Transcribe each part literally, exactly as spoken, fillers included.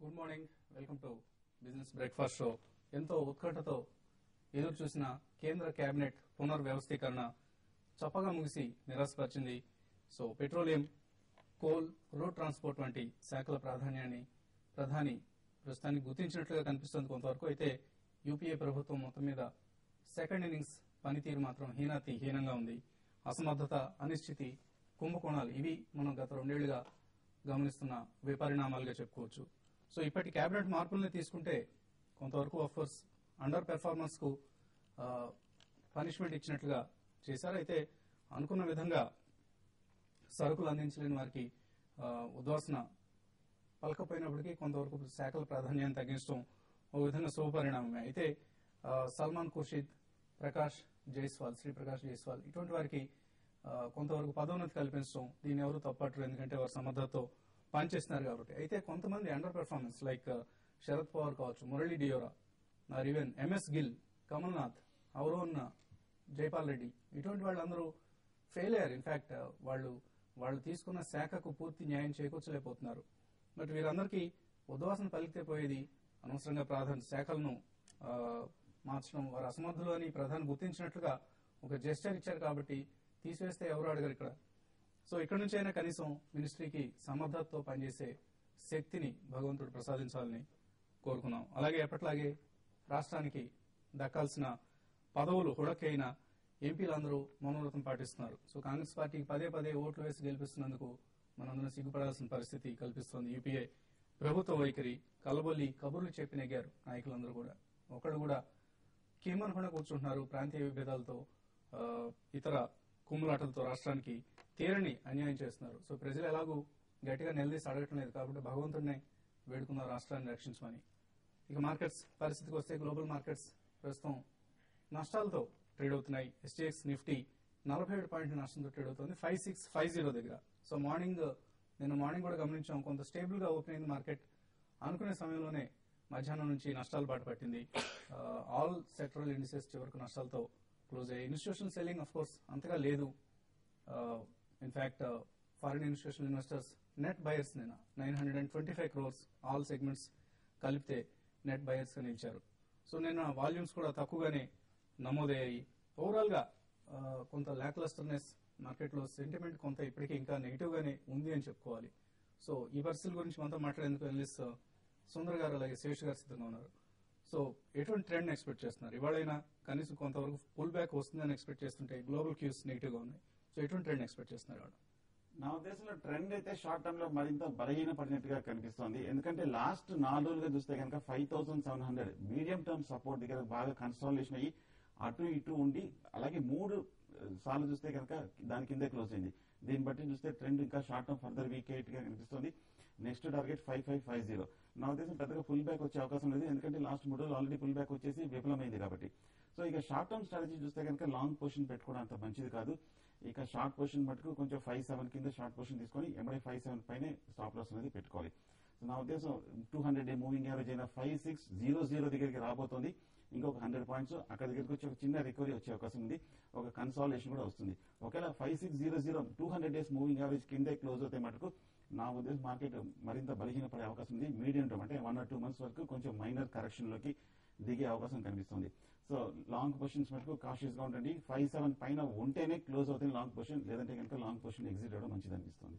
Good morning, welcome to business breakfast show. ఎంతో ఉత్కంఠతో ఎదురు చూసిన కేంద్ర కేబినెట్ పునర్వ్యవస్థీకరణ చప్పగా ముగిసి నిరాశపరిచింది. So petroleum, coal, road transport వంటి శాఖల ప్రాధాన్యాన్ని ప్రధాని ప్రస్తుతానికి గుర్తించినట్లుగా కనిపిస్తుంది కొంతవరకు. అయితే యూపీఏ ప్రభుత్వం మొత్తం మీద సెకండ్ ఇన్నింగ్స్ పనితీరు మాత్రం హీనాతి హీనంగా ఉంది. అసమర్థత, అనిశ్చితి, కుంభకోణాలు ఇవి మనం గత రెండేళ్లుగా గమనిస్తున్న విపరిణామాలుగా చెప్పుకోవచ్చు. సో ఇప్పటి కేబినెట్ మార్పుల్ని తీసుకుంటే కొంతవరకు ఆఫ్కోర్స్ అండర్ పెర్ఫార్మెన్స్ కు పనిష్మెంట్ ఇచ్చినట్లుగా చేశారు. అయితే అనుకున్న విధంగా సరుకులు అందించలేని వారికి ఉద్వాసన పలకపోయినప్పటికీ కొంతవరకు శాఖల ప్రాధాన్యాన్ని తగ్గించడం ఒక విధంగా శుభపరిణామమే. అయితే సల్మాన్ ఖుర్షీద్, ప్రకాష్ జైస్వాల్, శ్రీ ప్రకాష్ జైస్వాల్ ఇటువంటి వారికి కొంతవరకు పదోన్నతి కల్పించడం దీన్ని ఎవరు తప్పట్రు, ఎందుకంటే వారు సమర్థతతో పనిచేస్తున్నారు కాబట్టి. అయితే కొంతమంది under performance like Sharad Pawar కావచ్చు, మురళీ డియోరా, ఈవెన్ ఎంఎస్ గిల్, కమల్నాథ్, అవరోన్ జైపాల్ రెడ్డి ఇటువంటి వాళ్ళందరూ ఫెయిల్ అయ్యారు. ఇన్ఫాక్ట్ వాళ్ళు వాళ్ళు తీసుకున్న శాఖకు పూర్తి న్యాయం చేకూర్చలేకపోతున్నారు. బట్ వీరందరికీ ఉద్వాసన పలికితే పోయేది. అనవసరంగా ప్రధాన శాఖలను మార్చడం, వారు అసమర్థులు అని ప్రధాని గుర్తించినట్లుగా ఒక జెస్చర్ ఇచ్చారు కాబట్టి తీసివేస్తే ఎవరు అడగరు ఇక్కడ. సో ఇక్కడ నుంచి అయినా కనీసం మినిస్ట్రీకి సమర్థతతో పనిచేసే శక్తిని భగవంతుడు ప్రసాదించాలని కోరుకున్నాం. అలాగే ఎప్పట్లాగే రాష్ట్రానికి దక్కాల్సిన పదవులు హుడకైన ఎంపీలందరూ మౌనవ్రతం పాటిస్తున్నారు. సో కాంగ్రెస్ పార్టీకి పదే పదే ఓట్లు వేసి గెలిపిస్తున్నందుకు మనందరం సిగ్గుపడాల్సిన పరిస్థితి కల్పిస్తోంది యూపీఏ ప్రభుత్వ వైఖరి. కలబొల్లి కబుర్లు చెప్పి నెగ్గారు నాయకులందరూ కూడా. ఒకళ్ళు కూడా కీమనకుండా కూర్చుంటున్నారు. ప్రాంతీయ విభేదాలతో, ఇతర కుమ్ములాటలతో రాష్ట్రానికి తీరని అన్యాయం చేస్తున్నారు. సో ప్రజలు ఎలాగూ గట్టిగా నిలదీసి అడగటం లేదు కాబట్టి భగవంతుడినే వేడుకున్నారు రాష్ట్రాన్ని రక్షించమని. ఇక మార్కెట్స్ పరిస్థితికి వస్తే గ్లోబల్ మార్కెట్స్ ప్రస్తుతం నష్టాలతో ట్రేడ్ అవుతున్నాయి. ఎస్టీఎక్స్ నిఫ్టీ నలభై ఏడు పాయింట్ల నష్టంతో ట్రేడ్ అవుతుంది ఫైవ్ సిక్స్ ఫైవ్ జీరో దగ్గర. సో మార్నింగ్ నిన్న మార్నింగ్ కూడా గమనించాం, కొంత స్టేబుల్ గా ఓపెన్ అయింది మార్కెట్. అనుకునే సమయంలోనే మధ్యాహ్నం నుంచి నష్టాలు బాట పట్టింది. ఆల్ సెక్టరల్ ఇండిసెస్ చివరకు నష్టాలతో క్లోజ్ అయ్యాయి. ఇన్స్టిట్యూషనల్ సెల్లింగ్ అఫ్ కోర్స్ అంతగా లేదు. In fact foreign institutional investors net buyers నిన్న nine hundred and twenty five crores all segments కలిపితే నెట్ బయర్స్ గా నిలిచారు. సో నిన్న వాల్యూమ్స్ కూడా తక్కువగానే నమోదయ్యాయి. ఓవరాల్ గా కొంత ల్యాక్లస్టర్నెస్ మార్కెట్ లో, సెంటిమెంట్ కొంత ఇప్పటికీ ఇంకా నెగిటివ్ గానే ఉంది అని చెప్పుకోవాలి. సో ఈ పరిస్థితుల గురించి మనతో మాట్లాడేందుకు ఎనలిస్ట్ సుందర్ గారు అలాగే శేష్ గారు సిద్ధంగా ఉన్నారు. సో ఎటువంటి ట్రెండ్ ఎక్స్పెక్ట్ చేస్తున్నారు? ఇవాళైనా కనీసం కొంతవరకు పుల్ బ్యాక్ వస్తుందని ఎక్స్పెక్ట్ చేస్తుంటే గ్లోబల్ క్యూస్ నెగిటివ్ గా ఉన్నాయి. సో ఎటువంటి ట్రెండ్ ఎక్స్పెక్ట్ చేస్తున్నారు? నా ఉద్దేశంలో ట్రెండ్ అయితే షార్ట్ టర్మ్ లో మరింత బలహీన పడినట్టుగా కనిపిస్తోంది. ఎందుకంటే లాస్ట్ నాలుగు రోజులుగా చూస్తే కనుక five thousand seven hundred medium term support దగ్గర బాగా కన్సాలిడేషన్ అయ్యి అటు ఇటు ఉండి, అలాగే మూడు సార్లు చూస్తే కనుక దాని కిందే క్లోజ్ అయింది. దీన్ని బట్టి చూస్తే ట్రెండ్ ఇంకా షార్ట్ టర్మ్ ఫర్దర్ వీక్ గా కనిపిస్తుంది. Next target five five five zero. నా ఉద్దేశం పెద్దగా ఫుల్ బ్యాక్ వచ్చే అవకాశం లేదు, ఎందుకంటే లాస్ట్ మూడు రోజులు ఆల్రెడీ ఫుల్ బ్యాక్ వచ్చేసి విఫలమైంది కాబట్టి. సో ఇక షార్ట్ టర్మ్ స్ట్రాటజీ చూస్తే కనుక లాంగ్ పొజిషన్ పెట్టుకోవడం అంత మంచిది కాదు. ఇక షార్ట్ పొజిషన్ మటుకు కొంచెం ఫైవ్ సెవెన్ కింద షార్ట్ పొజిషన్ తీసుకొని ఎంబడే ఫైవ్ సెవెన్ పైన స్టాప్ లాస్ అనేది పెట్టుకోవాలి. సో నా ఉద్దేశం two hundred day moving average అయిన ఫైవ్ సిక్స్ జీరో జీరో దగ్గరికి రాబోతోంది. ఇంకొక హండ్రెడ్ పాయింట్స్ అక్కడ దగ్గరికి వచ్చి ఒక చిన్న రికవరీ వచ్చే అవకాశం ఉంది. ఒక కన్సాలిడేషన్ కూడా వస్తుంది. ఒకవేళ five six zero zero two hundred days moving average కిందే క్లోజ్ అవుతాయి మటుకు నా ఉద్దేశం మార్కెట్ మరింత బలహీన పడే అవకాశం ఉంది. మీడియం టర్మ్ అంటే వన్ ఆర్ టూ మంత్స్ వరకు కొంచెం మైనర్ కరెక్షన్ లోకి దిగే అవకాశం కనిపిస్తుంది. సో లాంగ్ పొజిషన్స్ మటుకు కాషియస్ గా ఉండండి. ఫైవ్ సెవెన్ పైన ఉంటేనే క్లోజ్ అవుతుంది లాంగ్ పొజిషన్, లేదంటే కనుక లాంగ్ పొజిషన్ ఎగ్జిట్ అవ్వడం మంచిది అనిపిస్తుంది.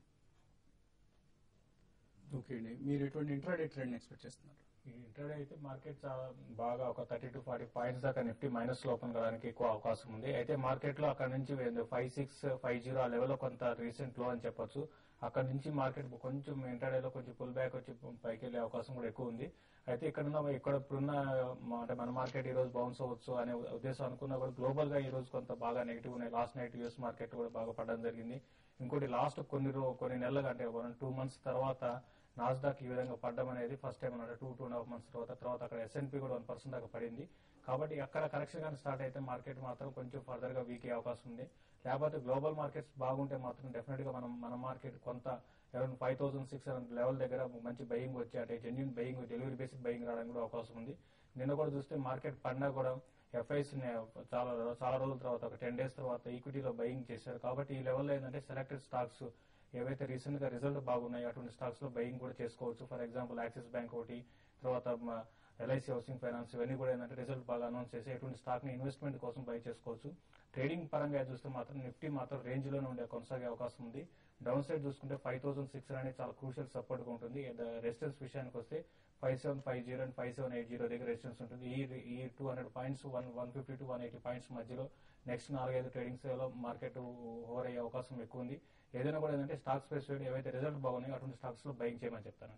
ఓకే అండి, మీరు ఎటువంటి ఇంట్రాడే ట్రెండ్ ఎక్స్పెక్ట్ చేస్తున్నారు? ఇంట్రాడే అయితే మార్కెట్ చాలా బాగా ఒక థర్టీ టు ఫార్టీ పాయింట్స్ దాకా నిఫ్టీ మైనస్ లో ఓపెన్ కావడానికి ఎక్కువ అవకాశం ఉంది. అయితే మార్కెట్ లో అక్కడ నుంచి ఫైవ్ సిక్స్ ఫైవ్ జీరో ఆ లెవెల్ లో కొంత రీసెంట్ లో అని చెప్పొచ్చు. అక్కడ నుంచి మార్కెట్ కొంచెం ఇంట్రాడేలో కొంచెం పుల్ బ్యాక్ వచ్చి పైకి వెళ్లే అవకాశం కూడా ఎక్కువ ఉంది. అయితే ఇక్కడ ఇక్కడ ఇప్పుడున్న అంటే మన మార్కెట్ ఈ రోజు బౌన్స్ అవ్వచ్చు అనే ఉద్దేశం అనుకున్నా కూడా గ్లోబల్ గా ఈ రోజు కొంత బాగా నెగిటివ్ ఉన్నాయి. లాస్ట్ నైట్ యూఎస్ మార్కెట్ కూడా బాగా పడడం జరిగింది. ఇంకోటి లాస్ట్ కొన్ని కొన్ని నెలలుగా అంటే వన్ టూ మంత్స్ తర్వాత నాస్డాక్ ఈ విధంగా పడడం అనేది ఫస్ట్ టైం అన్నట్టు two two and half months తర్వాత తర్వాత అక్కడ ఎస్ఎన్పీ కూడా వన్ పర్సెంట్ దాకా పడింది. కాబట్టి అక్కడ కరెక్షన్ కానీ స్టార్ట్ అయితే మార్కెట్ మాత్రం కొంచెం ఫర్దర్ గా వీక్ అయ్యే అవకాశం ఉంది. లేకపోతే గ్లోబల్ మార్కెట్స్ బాగుంటే మాత్రం డెఫినెట్ గా మనం మన మార్కెట్ కొంత around five thousand six hundred level దగ్గర మంచి బయింగ్ వచ్చి అంటే genuine buying, delivery basic buying రావడానికి కూడా అవకాశం ఉంది. నిన్న కూడా చూస్తే మార్కెట్ పడినా కూడా ఎఫ్ఐస్ చాలా చాలా రోజుల తర్వాత ఒక టెన్ డేస్ తర్వాత ఈక్విటీలో బయింగ్ చేశారు. కాబట్టి ఈ లెవెల్లో ఏంటంటే సెలెక్టెడ్ స్టాక్స్ ఏవైతే రీసెంట్ గా రిజల్ట్ బాగున్నాయో అటువంటి స్టాక్స్ లో బయింగ్ కూడా చేసుకోవచ్చు. ఫర్ ఎగ్జాంపుల్ యాక్సిస్ బ్యాంక్ ఒకటి, తర్వాత ఎల్ఐసి హౌసింగ్ ఫైనాన్స్, ఇవన్నీ కూడా ఏంటంటే రిజల్ట్ బాగా అనౌన్స్ చేసి ఎటువంటి స్టాక్ ని ఇన్వెస్ట్మెంట్ కోసం బై చేసుకోవచ్చు. ట్రేడింగ్ పరంగా చూస్తే మాత్రం నిఫ్టీ మాత్రం రేంజ్ లోనే ఉండే కొనసాగే అవకాశం ఉంది. డౌన్ సైడ్ చూసుకుంటే ఫైవ్ థౌసండ్ సిక్స్ హండ్రెడ్ చాలా క్రూషియల్ సపోర్ట్ గా ఉంటుంది. రెసిస్టెన్స్ విషయానికి వస్తే five seven five zero and five seven eight zero దగ్గర రెసిస్టెన్స్ ఉంటుంది. ఈ ఈ two hundred points one one fifty to one eighty points మధ్యలో నెక్స్ట్ నాలుగైదు ట్రేడింగ్స్ లో మార్కెట్ ఓవర్ అయ్యే అవకాశం ఎక్కువ ఉంది. ఏదైనా కూడా ఏంటంటే స్టాక్ స్పెసిఫిక్ ఏవైతే రిజల్ట్ బాగున్నాయో అటువంటి స్టాక్స్ లో బయింగ్ చేయమని చెప్తాను.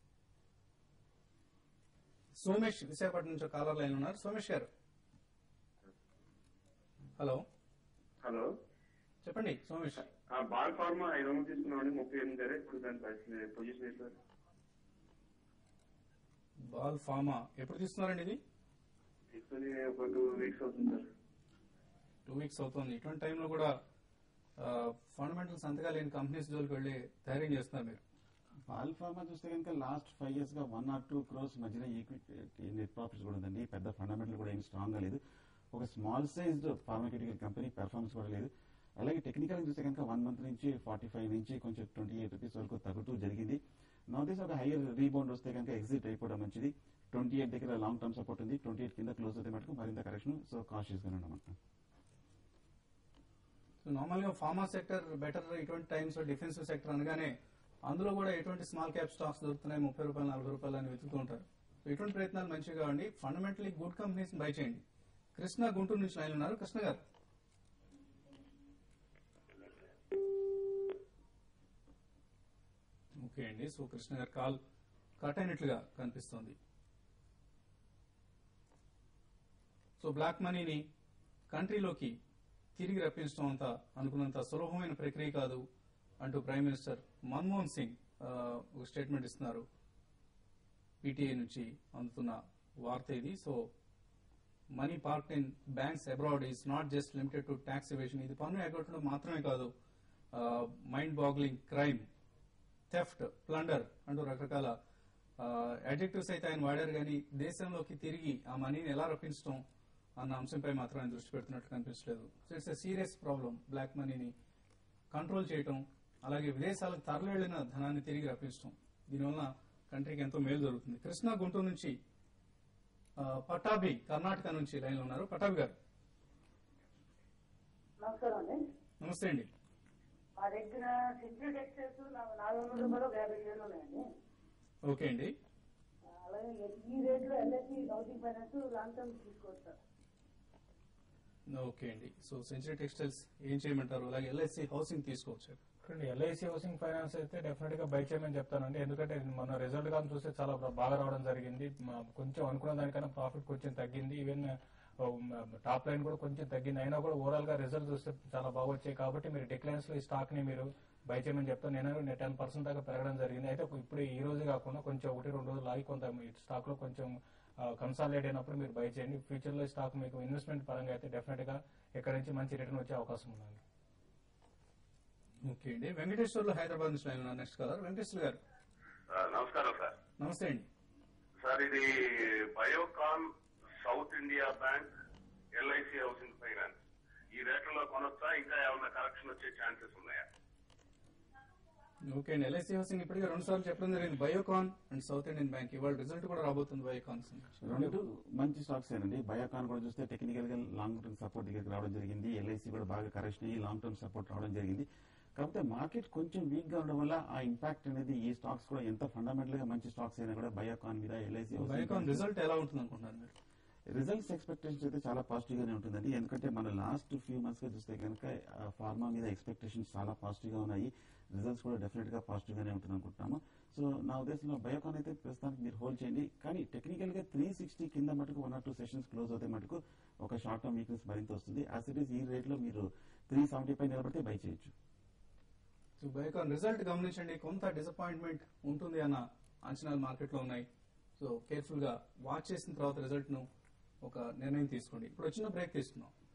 సోమేష్ విశాఖపట్నం నుంచి కాలర్ లైన్ ఉన్నారు. సోమేష్ గారు, హలో. హలో, చెప్పండి సోమేష్. బాల్ ఫార్మా ఐదు వందలు తీసుకున్నామండి, ముప్పై ఎనిమిది ధర. ఇప్పుడు దాని పరిస్థితి పొజిషన్ ఏంటి సార్? బాల్ ఫార్మా ఎప్పుడు తీసుకున్నారండి ఇది? తీసుకుని ఒక టూ వీక్స్ అవుతుంది సార్. టూ వీక్స్ అవుతుంది. ఇటువంటి టైంలో కూడా ఫండమెంటల్స్ అంతగా లేని కంపెనీస్ జోలికి వెళ్ళి ధైర్యం చేస్తున్నారు మీరు. బాల్ ఫార్మా చూస్తే కనుక లాస్ట్ ఫైవ్ ఇయర్స్ గా వన్ ఆర్ టూ క్రోర్స్ మధ్యన ఈక్విటీ నెట్ ప్రాఫిట్స్ కూడా ఉందండి. పెద్ద ఫండమెంటల్ కూడా ఏం స్ట్రాంగ్ గా లేదు. ఒక small sized pharmaceutical company performance కూడా లేదు. అలాగే టెక్నికల్ చూస్తే కనుక వన్ మంత్ నుంచి ఫార్టీ ఫైవ్ నుంచి కొంచెం ట్వంటీ ఎయిట్ రూపీస్ వరకు తగ్గుతూ జరిగింది. నోటీస్ ఒక హైయర్ రీబౌండ్ వస్తే కనుక ఎగ్జిట్ అయిపోవడం మంచిది. ట్వంటీ ఎయిట్ దగ్గర లాంగ్ టర్మ్ సపోర్ట్ ఉంది. ట్వంటీ ఎయిట్ కింద క్లోజ్ అయితే మటుకు మరింత కరెక్షన్. సో కాషియస్ గా ఉండమంటాం. నార్మల్ గా ఫార్మా సెక్టర్ బెటర్ ఇటువంటి టైమ్స్. డిఫెన్సివ్ సెక్టర్ అనగానే అందులో కూడా ఎటువంటి స్మాల్ క్యాప్ స్టాక్స్ దొరుకుతున్నాయి, ముప్పై రూపాయలు నలభై రూపాయలు అని వెతుకుతూ ఉంటారు. ఇటువంటి ప్రయత్నాలు మంచిగా కావండి. ఫండమెంటలీ గుడ్ కంపెనీస్ బై చేయండి. కృష్ణ గుంటూరు నుంచి లైన్ ఉన్నారు. కృష్ణ గారు, ఓకే అండి. సో కృష్ణ గారు కాల్ కట్ అయినట్లుగా కనిపిస్తోంది. సో బ్లాక్ మనీని కంట్రీలోకి తిరిగి రప్పించడం అంతా అనుకున్నంత సులభమైన ప్రక్రియ కాదు అంటూ ప్రైమ్ మినిస్టర్ మన్మోహన్ సింగ్ ఒక స్టేట్మెంట్ ఇస్తున్నారు. పీటీఐ నుంచి అందుతున్న వార్త ఇది. So money parked in banks abroad is not just limited to tax evasion. ఇది పన్ను ఎగ్గొట్టడం మాత్రమే కాదు, mind boggling crime, theft, plunder అంటూ రకరకాల అడ్జెక్టివ్స్ అయితే ఆయన వాడారు. కానీ దేశంలోకి తిరిగి ఆ మనీని ఎలా రప్పించడం అన్న అంశంపై మాత్రం ఆయన దృష్టి పెడుతున్నట్టు కనిపించలేదు. So it's a serious problem. Black మనీని కంట్రోల్ చేయటం, అలాగే విదేశాలకు తరలి వెళ్లిన ధనాన్ని తిరిగి రప్పించడం, దీనివల్ల కంట్రీకి ఎంతో మేలు జరుగుతుంది. కృష్ణా గుంటూరు నుంచి పటాభి కర్ణాటక నుంచి లైన్ లో ఉన్నారు. పటాభి గారు, నమస్కారం అండి. నమస్తే అండి. మా దగ్గర సెంచరీ టెక్స్టైల్స్ నాలుగు వందల రూపాయలు యాభై షేర్లు ఉన్నాయండి. ఓకే అండి. అలాగే ఈ రేట్ లో LIC housing finance long term తీసుకోవచ్చు సార్. ఓకే అండి. సో సెంచరీ టెక్స్టైల్స్ ఏం చేయమంటారు? అలాగే ఎల్ఐసి హౌసింగ్ తీసుకోవచ్చు. ఎల్ఐసి హౌసింగ్ ఫైనాన్స్ అయితే డెఫినెట్ గా బై చేయమని చెప్తానండి. ఎందుకంటే మన రిజల్ట్ కానీ చూస్తే చాలా బాగా రావడం జరిగింది. కొంచెం అనుకున్న దానికన్నా ప్రాఫిట్ కొంచెం తగ్గింది. ఈవెన్ టాప్ లైన్ కూడా కొంచెం తగ్గింది. అయినా కూడా ఓవరాల్ గా రిజల్ట్ చూస్తే చాలా బాగా వచ్చాయి. కాబట్టి మీరు డిక్లైన్స్ లో ఈ స్టాక్ ని మీరు బై చేయమని చెప్తాను. నేను టెన్ పర్సెంట్ దాకా పెరగడం జరిగింది. అయితే ఇప్పుడు ఈ రోజు కాకుండా కొంచెం ఒకటి రెండు రోజులు ఆగి కొంత స్టాక్ లో కొంచెం కన్సాలిడేట్ అయినప్పుడు మీరు బై చేయండి. ఫ్యూచర్ లో స్టాక్ మీకు ఇన్వెస్ట్మెంట్ పరంగా అయితే డెఫినెట్ గా ఇక్కడ నుంచి మంచి రిటర్న్ వచ్చే అవకాశం ఉందండి. ఓకే అండి. వెంకటేశ్వర్లు హైదరాబాద్ నుంచి లైన్ ఉన్నారు. నెక్స్ట్ కాలర్ వెంకటేశ్వర్ గారు. నమస్కారం సార్. నమస్తే అండి సార్. ఇది బయోకాన్, సౌత్ ఇండియా బ్యాంక్, ఎల్ఐసి హౌసింగ్ ఫైనాన్స్ ఈ రేట్లలో కొనొచ్చా? ఇంకా ఏమైనా కరెక్షన్ వచ్చే ఛాన్సెస్ ఉన్నాయా? ఓకే అండి. ఎల్ఐసి హౌసింగ్ ఇప్పటికే రెండు సార్లు చెప్పడం జరిగింది. Biocon and south Indian bank ఇవాళ రిజల్ట్ కూడా రాబోతుంది. బయోకాన్ రెండు మంచి స్టాక్స్ ఏనండి. బయోకాన్ కూడా చూస్తే టెక్నికల్ గా లాంగ్ టర్మ్ సపోర్ట్ దగ్గరికి రావడం జరిగింది. ఎల్ఐసి కూడా బాగా కరెక్షన్ అయ్యి లాంగ్ టర్మ్ సపోర్ట్ రావడం జరిగింది. కాకపోతే మార్కెట్ కొంచెం వీక్ గా ఉండడం వల్ల ఆ ఇంపాక్ట్ అనేది ఈ స్టాక్స్ కూడా ఎంత ఫండమెంటల్ గా మంచి స్టాక్స్ అయినా కూడా బయోకాన్ మీద ఎల్ఐసి బయోకాన్ రిజల్ట్ ఎలా ఉంటుంది అనుకుంటున్నారు మీరు? రిజల్ట్స్ ఎక్స్పెక్టేషన్స్ అయితే చాలా పాజిటివ్ గానే ఉంటుందండి. ఎందుకంటే మన లాస్ట్ ఫ్యూ మంత్స్ గా చూస్తే కనుక ఫార్మా మీద ఎక్స్పెక్టేషన్స్ చాలా పాజిటివ్ గా ఉన్నాయి. రిజల్ట్స్ కూడా డెఫినెట్ గా పాజిటివ్ గానే ఉంటుంది అనుకుంటున్నాము. సో నా ఉద్దేశంలో బయోకాన్ అయితే ప్రస్తుతానికి మీరు హోల్డ్ చేయండి. కానీ టెక్నికల్ గా త్రీ సిక్స్టీ కింద మటుకు one or two sessions close అవుతే మటుకు ఒక షార్ట్ టర్మ్ వీక్నెస్ మరింత వస్తుంది. యాజ్ ఇట్ ఈస్ ఈ రేట్ లో మీరు త్రీ సెవెంటీ పై నిలబడితే బై చేయొచ్చు. సో బయోకాన్ రిజల్ట్ గమనించండి. కొంత డిసప్పాయింట్మెంట్ ఉంటుంది అన్న అంచనాలు మార్కెట్ లో ఉన్నాయి. సో కేర్ఫుల్ గా వాచ్ చేసిన తర్వాత రిజల్ట్ ను ఒక నిర్ణయం తీసుకోండి. ఇప్పుడు వచ్చిన బ్రేక్ తీసుకున్నాం.